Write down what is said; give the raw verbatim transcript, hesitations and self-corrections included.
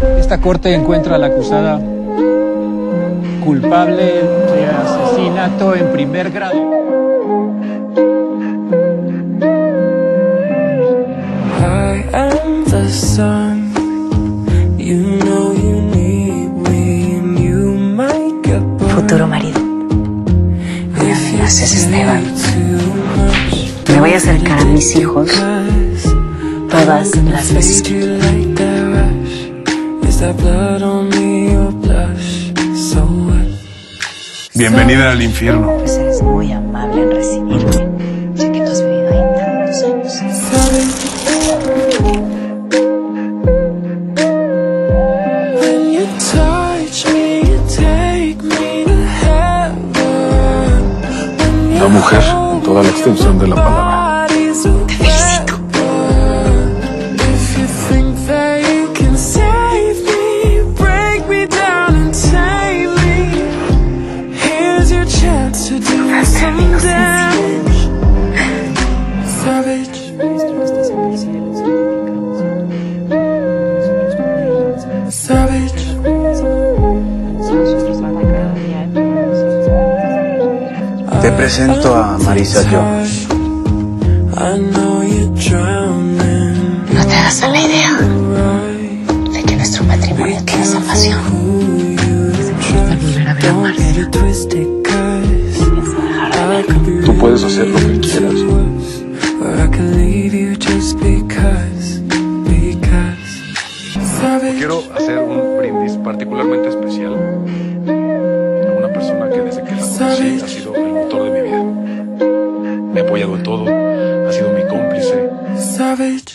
Esta corte encuentra a la acusada culpable de asesinato en primer grado. I am the sun. You know you need me and you might get bored. Futuro marido. Gracias, Esteban. Me voy a acercar a mis hijos todas las veces. Bienvenida al infierno. Pues eres muy amable en recibirme, ya que tú has vivido ahí tantos años. La mujer en toda la extensión de la palabra. Te felicito. Te presento a Marisa Jones. No te hagas a la idea de que nuestro matrimonio tiene salvación. Al volver a ver a Marcia, pienso dejar de verlo. Tú puedes hacer lo que quieras. Quiero hacer un brindis particularmente especial a una persona que desde que la conocí ha sido el motor de mi vida. Me ha apoyado en todo, ha sido mi cómplice.